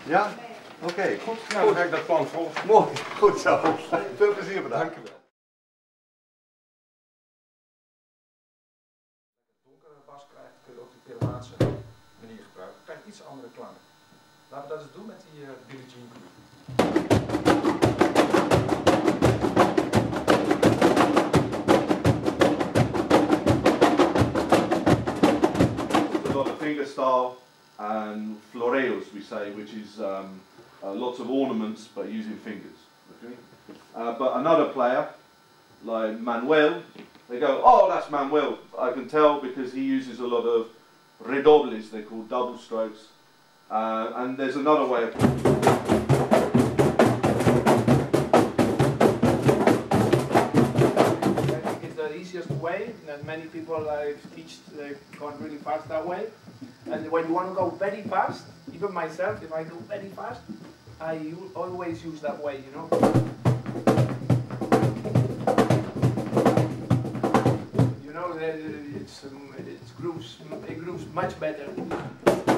Ja? Oké, goed. Nou, dan ga ik dat plan volgen. Mooi, goed zo. Veel plezier vandaag. Dank u wel. Donkere bas krijgt, kun je ook de Peruaanse manier gebruiken. Je krijgt iets andere klanken. Laten we dat eens doen met die Billie Jean Groove. A lot of fingerstyle and floreos, we say, which is lots of ornaments but using fingers. Okay? But another player, like Manuel, they go, oh, that's Manuel. I can tell because he uses a lot of redobles, they're called double strokes. And there's another way of... Easiest way, and many people I've taught they gone really fast that way. And when you want to go very fast, even myself, if I go very fast, I always use that way, you know. You know, it grooves much better.